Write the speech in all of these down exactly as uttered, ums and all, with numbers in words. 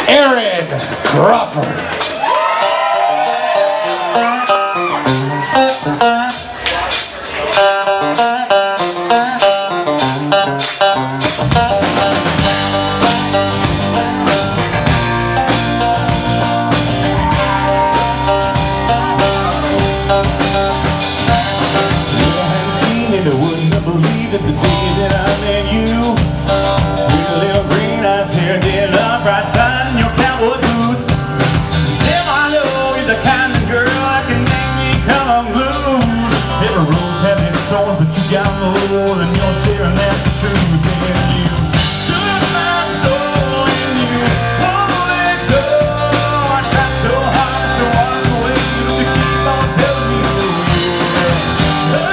Crawford. I wouldn't have believed it the day that I met you. With a little green eyes hair, dead up right fine in your cowboy boots. Damn, I know you're the kind of girl that can make me come unglued. Every rose has its thorns, but you got more than your share, and that's the truth. And you took my soul and you won't let go. I tried so hard to walk away, but you keep on telling me who you are.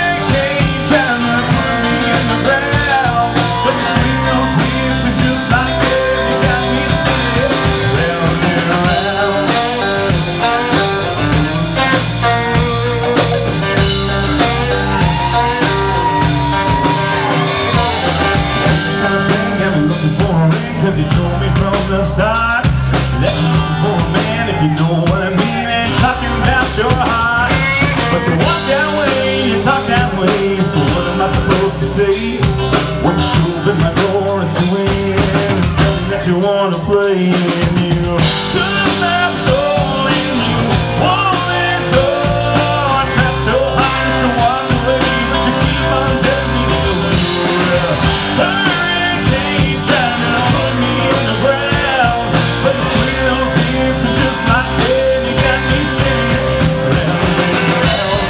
Cause you told me from the start that you're looking for a man, if you know what I mean, ain't talking about your heart. But you walk that way, you talk that way, so what am I supposed to say when you show up at my door at two A M and tell me that you wanna play? And you took my soul and you won't let go. I tried so hard to walk away, but you keep on telling me you're a hurricane trying to put me in the ground. But the sweet little things are just like that, you got me spinning round and round.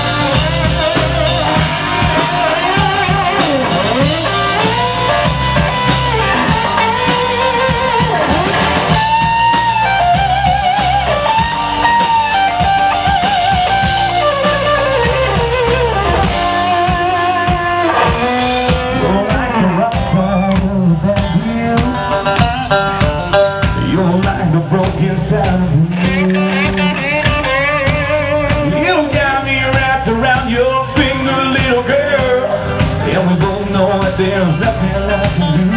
You're like the rock side of that hill. You're like the broken side of the news. You got me wrapped around your finger, little girl, and we both know that there's nothing I can do.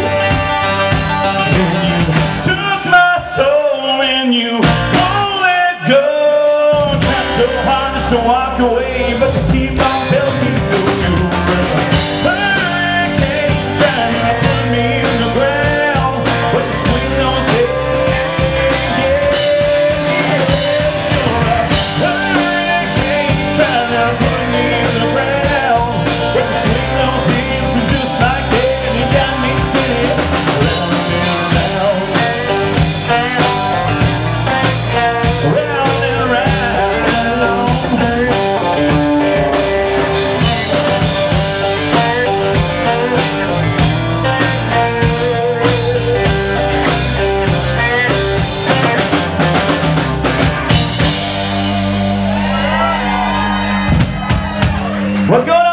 And you took my soul and you won't let go. Tried so hard just to walk away, but you keep on telling me no. Hurricane trying to put me in the ground, but the sweet nose head, yeah, yeah. You're a hurricane trying to put me in the ground, but the sweet nose heads are just like that, and you got me spinning round and round, round and round. What's going on?